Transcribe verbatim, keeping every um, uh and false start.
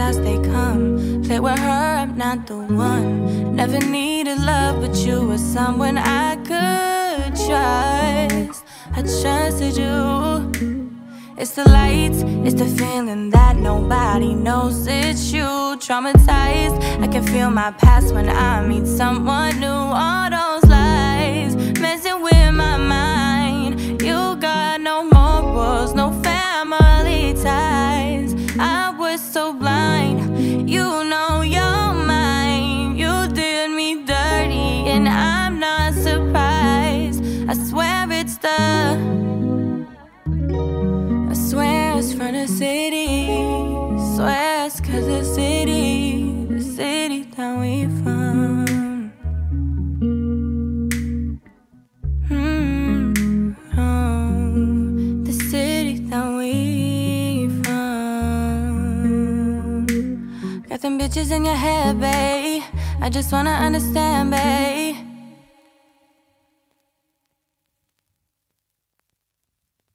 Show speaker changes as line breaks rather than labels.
as they come. Play with her, I'm not the one. Never needed love, but you were someone I could trust. I trusted you. It's the lights, it's the feeling that nobody knows it's you. Traumatized, I can feel my past when I meet someone new. All those lies, messing with my mind. You got no morals, no family ties. I was so blind, you know you're mine. You did me dirty and I'm not surprised. I swear it's the swear it's from the city. Swear it's cause the city, the city that we from. Hmm, oh, the city that we from. Got them bitches in your head, babe. I just wanna understand, babe.